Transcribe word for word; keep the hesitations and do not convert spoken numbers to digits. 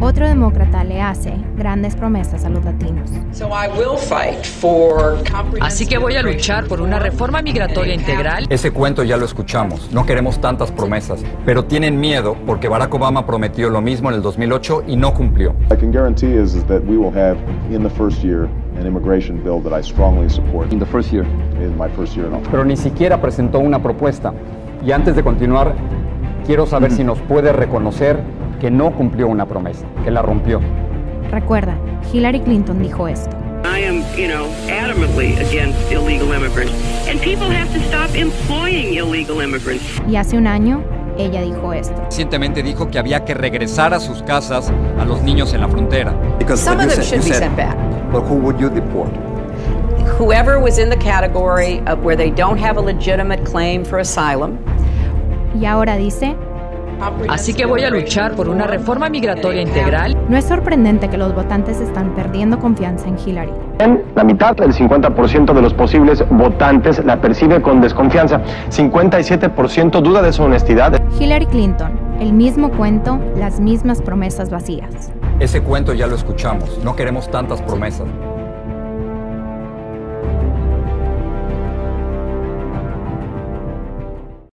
Otro demócrata le hace grandes promesas a los latinos. Así que voy a luchar por una reforma migratoria integral. Ese cuento ya lo escuchamos, no queremos tantas promesas, pero tienen miedo porque Barack Obama prometió lo mismo en el dos mil ocho y no cumplió. I can guarantee is, is that we will have in the first year an immigration bill that I strongly support. In the first year. In my first year in office. Pero ni siquiera presentó una propuesta. Y antes de continuar, quiero saber mm-hmm. si nos puede reconocer que no cumplió una promesa, que la rompió. Recuerda, Hillary Clinton dijo esto. I am, you know, adamantly against illegal immigrants, and people have to stop employing illegal immigrants. Y hace un año, ella dijo esto. Recientemente dijo que había que regresar a sus casas a los niños en la frontera. Some of them should be sent back. But who would you deport? Whoever was in the category of where they don't have a legitimate claim for asylum. Y ahora dice... Así que voy a luchar por una reforma migratoria integral. No es sorprendente que los votantes están perdiendo confianza en Hillary. La mitad, el cincuenta por ciento de los posibles votantes la percibe con desconfianza. cincuenta y siete por ciento duda de su honestidad. Hillary Clinton, el mismo cuento, las mismas promesas vacías. Ese cuento ya lo escuchamos, no queremos tantas promesas.